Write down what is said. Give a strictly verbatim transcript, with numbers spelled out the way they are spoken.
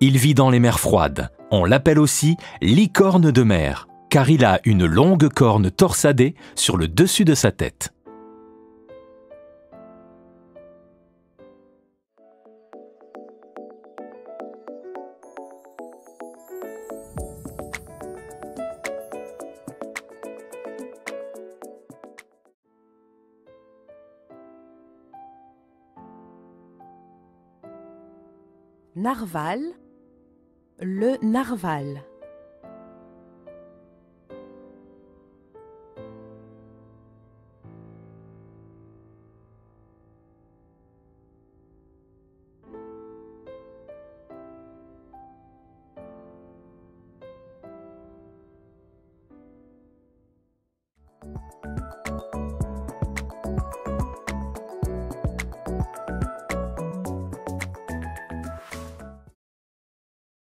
Il vit dans les mers froides. On l'appelle aussi licorne de mer, car il a une longue corne torsadée sur le dessus de sa tête. Narval, le narval.